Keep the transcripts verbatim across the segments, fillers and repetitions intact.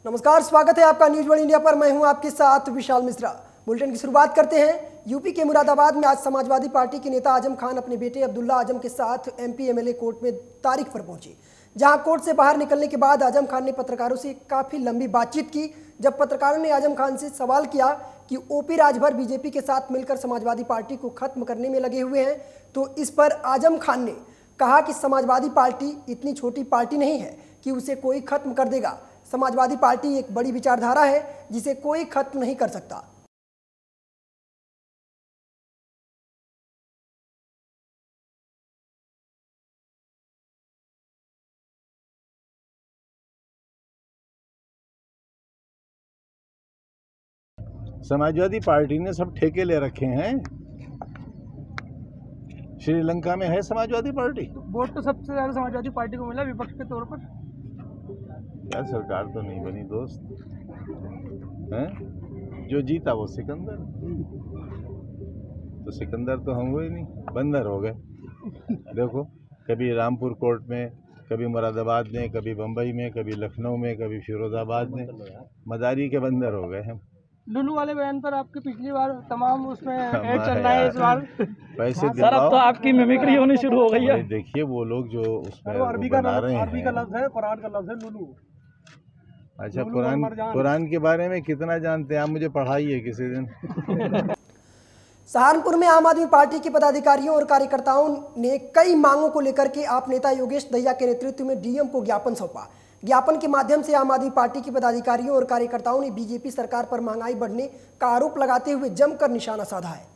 नमस्कार, स्वागत है आपका न्यूज वर्ल्ड इंडिया पर। मैं हूं आपके साथ विशाल मिश्रा। बुलेटिन की शुरुआत करते हैं। यूपी के मुरादाबाद में आज समाजवादी पार्टी के नेता आजम खान अपने बेटे अब्दुल्ला आजम के साथ एमपी एमएलए कोर्ट में तारीख पर पहुंचे, जहां कोर्ट से बाहर निकलने के बाद आजम खान ने पत्रकारों से काफी लंबी बातचीत की। जब पत्रकारों ने आजम खान से सवाल किया कि ओपी राजभर बीजेपी के साथ मिलकर समाजवादी पार्टी को खत्म करने में लगे हुए हैं, तो इस पर आजम खान ने कहा कि समाजवादी पार्टी इतनी छोटी पार्टी नहीं है कि उसे कोई खत्म कर देगा। समाजवादी पार्टी एक बड़ी विचारधारा है जिसे कोई खत्म नहीं कर सकता। समाजवादी पार्टी ने सब ठेके ले रखे हैं। श्रीलंका में है समाजवादी पार्टी। वोट तो सबसे ज्यादा समाजवादी पार्टी को मिला विपक्ष के तौर पर। यार सरकार तो नहीं बनी दोस्त, हैं? जो जीता वो सिकंदर, तो सिकंदर तो हम हुए नहीं, बंदर हो गए। देखो, कभी रामपुर कोर्ट में, कभी मुरादाबाद में, कभी बम्बई में, कभी लखनऊ में, कभी फिरोजाबाद में, मदारी के बंदर हो गए हम। लुलू वाले बयान पर आपके पिछली बार तमाम उसमें ऐड चल रहा है इस बार। पैसे सर, अब तो आपकी मिमिक्री होनी शुरू हो गई है। देखिए वो लोग जो उसमें अरबी का बना रहे हैं, अरबी का लफ्ज है, कुरान का लफ्ज है लुलू। अच्छा, कुरान कुरान के बारे में कितना जानते हैं आप? मुझे पढ़ाइए किसी दिन। सहारनपुर में आम आदमी पार्टी के पदाधिकारियों और कार्यकर्ताओं ने कई मांगों को लेकर के आप नेता योगेश दहिया के नेतृत्व में डीएम को ज्ञापन सौंपा। ज्ञापन के माध्यम से आम आदमी पार्टी के पदाधिकारियों और कार्यकर्ताओं ने बीजेपी सरकार पर महंगाई बढ़ने का आरोप लगाते हुए जमकर निशाना साधा है।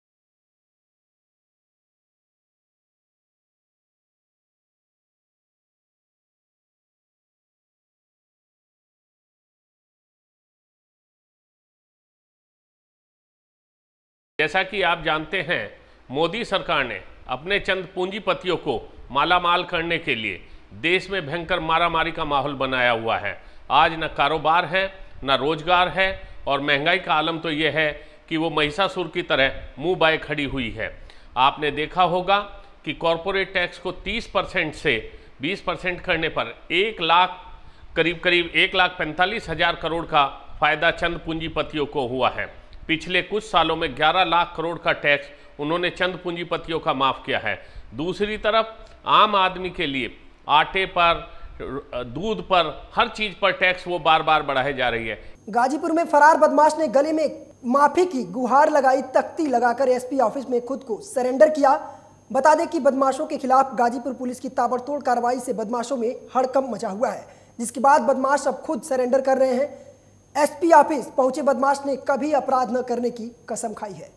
जैसा कि आप जानते हैं, मोदी सरकार ने अपने चंद पूंजीपतियों को मालामाल करने के लिए देश में भयंकर मारामारी का माहौल बनाया हुआ है। आज न कारोबार है, न रोजगार है, और महंगाई का आलम तो यह है कि वो महिषासुर की तरह मुंह बाए खड़ी हुई है। आपने देखा होगा कि कॉरपोरेट टैक्स को तीस परसेंट से बीस परसेंट करने पर एक लाख करीब करीब एक लाख पैंतालीस हजार करोड़ का फायदा चंद पूंजीपतियों को हुआ है। पिछले कुछ सालों में ग्यारह लाख करोड़ का टैक्स उन्होंने चंद पूंजीपतियों का माफ किया है। दूसरी तरफ आम आदमी के लिए आटे पर, दूध पर, हर चीज पर टैक्स वो बार बार बढ़ाई जा रही है। गाजीपुर में फरार बदमाश ने गले में माफी की गुहार लगाई, तख्ती लगाकर एसपी ऑफिस में खुद को सरेंडर किया। बता दें कि बदमाशों के खिलाफ गाजीपुर पुलिस की ताबड़तोड़ कार्रवाई से बदमाशों में हड़कंप मचा हुआ है, जिसके बाद बदमाश अब खुद सरेंडर कर रहे हैं। एसपी ऑफिस पहुंचे बदमाश ने कभी अपराध न करने की कसम खाई है।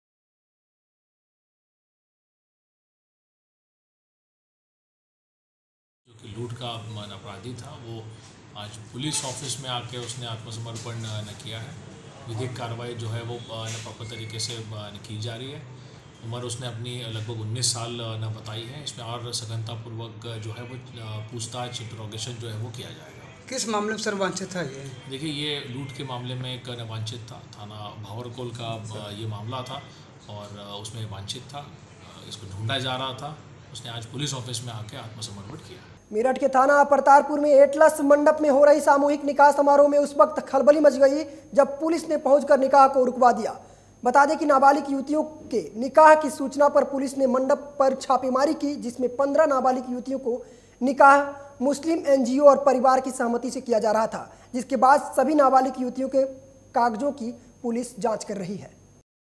जो कि लूट का अपराधी था, वो आज पुलिस ऑफिस में आके उसने आत्मसमर्पण न किया है। विधिक कार्रवाई जो है वो प्रॉपर तरीके से की जा रही है। उम्र उसने अपनी लगभग उन्नीस साल न बताई है। इसमें और सघनतापूर्वक जो है वो पूछताछ, इंट्रोगेशन जो है वो किया जाएगा। किस मामले में सर वांछित था ये? देखिए, ये लूट के मामले में एक वांछित था, थाना भावरकोल का ये मामला था और उसमें वांछित था, इसको ढूंढा जा रहा था। उसने आज पुलिस ऑफिस में आके आत्मसमर्पण किया। मेरठ के थाना परतारपुर में एटलस मंडप में हो रही सामूहिक निकाह समारोह में उस वक्त खलबली मच गई जब पुलिस ने पहुंचकर निकाह को रुकवा दिया। बता दें कि नाबालिग युवतियों के निकाह की सूचना पर पुलिस ने मंडप पर छापेमारी की, जिसमें पंद्रह नाबालिग युवतियों को निकाह मुस्लिम एनजीओ और परिवार की सहमति से किया जा रहा था, जिसके बाद सभी नाबालिग युवतियों के कागजों की पुलिस जांच कर रही है।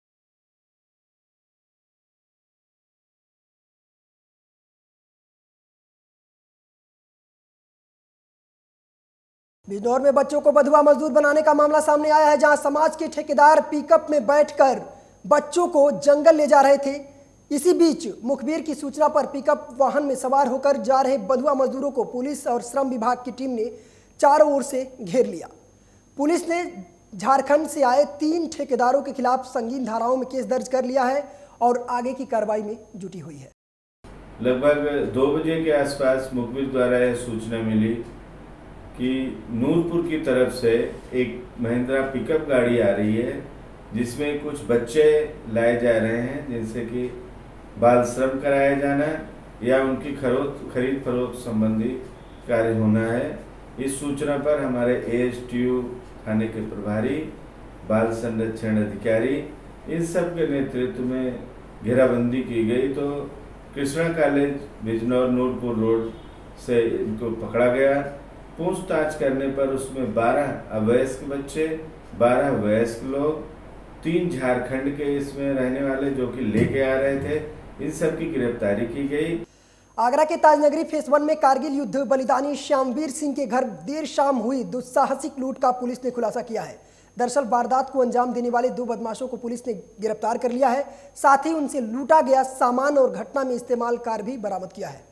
बिजनौर में बच्चों को बधुआ मजदूर बनाने का मामला सामने आया है, जहां समाज के ठेकेदार पिकअप में बैठकर बच्चों को जंगल ले जा रहे थे। इसी बीच मुखबिर की सूचना पर पिकअप वाहन में सवार होकर जा रहे बधुआ मजदूरों को पुलिस और श्रम विभाग की टीम ने चारों ओर से घेर लिया। पुलिस ने झारखंड से आए तीन ठेकेदारों के खिलाफ संगीन धाराओं में केस दर्ज कर लिया है और आगे की कार्रवाई में जुटी हुई है। लगभग दो बजे के आसपास मुखबिर द्वारा यह सूचना मिली कि नूरपुर की तरफ से एक महिंद्रा पिकअप गाड़ी आ रही है, जिसमें कुछ बच्चे लाए जा रहे हैं, जिनसे कि बाल श्रम कराया जाना या उनकी खरीद खरीद फरोख्त संबंधी कार्य होना है। इस सूचना पर हमारे एएसटीयू थाने के प्रभारी, बाल संरक्षण अधिकारी, इन सब के नेतृत्व में घेराबंदी की गई। तो कृष्णा कॉलेज बिजनौर नूरपुर रोड से इनको पकड़ा गया। पूछताछ करने पर उसमें बारह अवयस्क बच्चे, बारह वयस्क लोग, तीन झारखंड के इसमें रहने वाले जो कि लेके आ रहे थे, इन सब की गिरफ्तारी की गई। आगरा के ताजनगरी फेस वन में कारगिल युद्ध बलिदानी श्यामवीर सिंह के घर देर शाम हुई दुस्साहसिक लूट का पुलिस ने खुलासा किया है। दरअसल वारदात को अंजाम देने वाले दो बदमाशों को पुलिस ने गिरफ्तार कर लिया है। साथ ही उनसे लूटा गया सामान और घटना में इस्तेमाल कार भी बरामद किया है।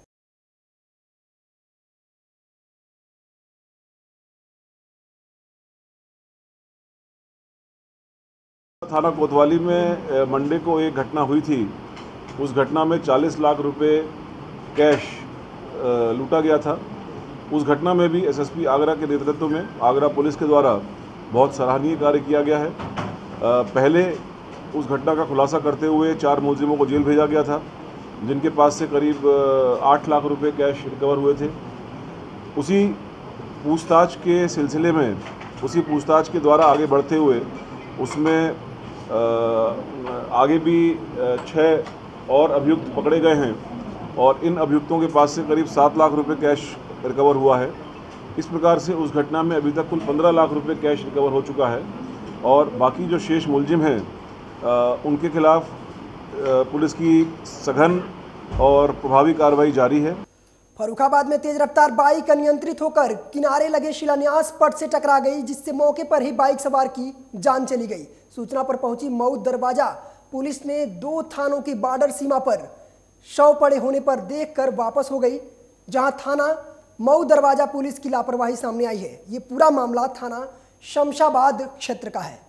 थाना कोतवाली में मंडे को एक घटना हुई थी। उस घटना में चालीस लाख रुपए कैश लूटा गया था। उस घटना में भी एसएसपी आगरा के नेतृत्व में आगरा पुलिस के द्वारा बहुत सराहनीय कार्य किया गया है। पहले उस घटना का खुलासा करते हुए चार मुलजिमों को जेल भेजा गया था, जिनके पास से करीब आठ लाख रुपए कैश रिकवर हुए थे। उसी पूछताछ के सिलसिले में, उसी पूछताछ के द्वारा आगे बढ़ते हुए उसमें आगे भी छः और अभियुक्त पकड़े गए हैं और इन अभियुक्तों के पास से करीब सात लाख रुपए कैश रिकवर हुआ है। इस प्रकार से उस घटना में अभी तक कुल पंद्रह लाख रुपए कैश रिकवर हो चुका है और बाकी जो शेष मुलजिम हैं उनके खिलाफ पुलिस की सघन और प्रभावी कार्रवाई जारी है। फर्रुखाबाद में तेज रफ्तार बाइक अनियंत्रित होकर किनारे लगे शिलान्यास पट से टकरा गई, जिससे मौके पर ही बाइक सवार की जान चली गई। सूचना पर पहुंची मऊ दरवाजा पुलिस ने दो थानों की बॉर्डर सीमा पर शव पड़े होने पर देखकर वापस हो गई, जहां थाना मऊ दरवाजा पुलिस की लापरवाही सामने आई है। ये पूरा मामला थाना शमशाबाद क्षेत्र का है।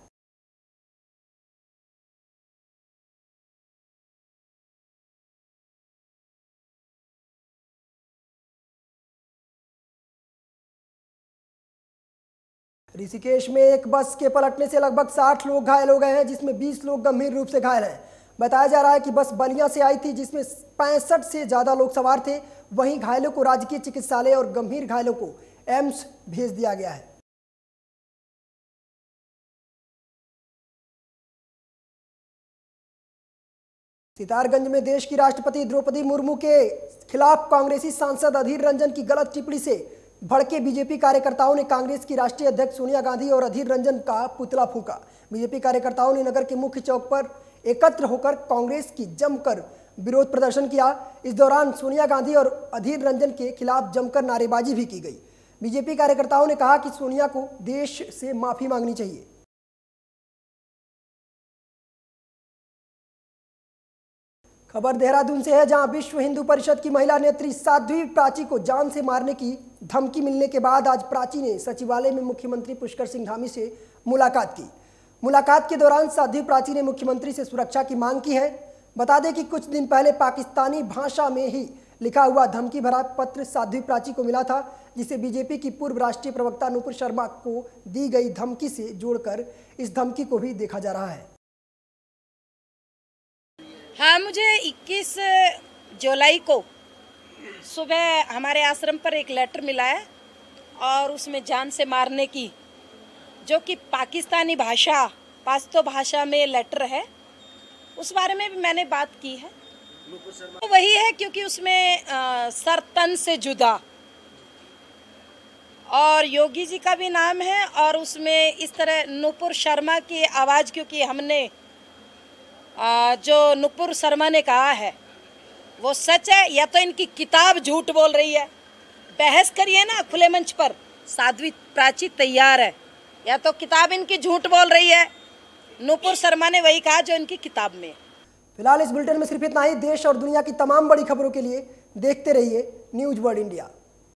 ऋषिकेश में एक बस के पलटने से लगभग साठ लोग घायल हो गए हैं, जिसमें बीस लोग गंभीर रूप से घायल हैं। बताया जा रहा है कि बस बलिया से आई थी, जिसमें पैंसठ से ज्यादा लोग सवार थे। वहीं घायलों को राजकीय चिकित्सालय और गंभीर घायलों को एम्स भेज दिया गया है। सितारगंज में देश की राष्ट्रपति द्रौपदी मुर्मू के खिलाफ कांग्रेसी सांसद अधीर रंजन की गलत टिप्पणी से भड़के बीजेपी कार्यकर्ताओं ने कांग्रेस की राष्ट्रीय अध्यक्ष सोनिया गांधी और अधीर रंजन का पुतला फूंका। बीजेपी कार्यकर्ताओं ने नगर के मुख्य चौक पर एकत्र होकर कांग्रेस की जमकर विरोध प्रदर्शन किया। इस दौरान सोनिया गांधी और अधीर रंजन के खिलाफ जमकर नारेबाजी भी की गई। बीजेपी कार्यकर्ताओं ने कहा कि सोनिया को देश से माफी मांगनी चाहिए। खबर देहरादून से है, जहां विश्व हिंदू परिषद की महिला नेत्री साध्वी प्राची को जान से मारने की धमकी मिलने के बाद आज प्राची ने सचिवालय में मुख्यमंत्री पुष्कर सिंह धामी से मुलाकात की। मुलाकात के दौरान साध्वी प्राची ने मुख्यमंत्री से सुरक्षा की मांग की है। बता दें कि कुछ दिन पहले पाकिस्तानी भाषा में ही लिखा हुआ धमकी भरा पत्र साध्वी प्राची को मिला था, जिसे बीजेपी की पूर्व राष्ट्रीय प्रवक्ता नूपुर शर्मा को दी गई धमकी से जोड़कर इस धमकी को भी देखा जा रहा है। हाँ, मुझे इक्कीस जुलाई को सुबह हमारे आश्रम पर एक लेटर मिला है और उसमें जान से मारने की, जो कि पाकिस्तानी भाषा पाश्तो भाषा में लेटर है, उस बारे में भी मैंने बात की है। तो वही है क्योंकि उसमें आ, सर तन से जुदा और योगी जी का भी नाम है और उसमें इस तरह नूपुर शर्मा की आवाज़, क्योंकि हमने आ, जो नूपुर शर्मा ने कहा है वो सच है या तो इनकी किताब झूठ बोल रही है। बहस करिए ना खुले मंच पर, साध्वी प्राची तैयार है, या तो किताब इनकी झूठ बोल रही है, नूपुर शर्मा ने वही कहा जो इनकी किताब में। फिलहाल इस बुलेटिन में सिर्फ इतना ही। देश और दुनिया की तमाम बड़ी खबरों के लिए देखते रहिए न्यूज वर्ल्ड इंडिया।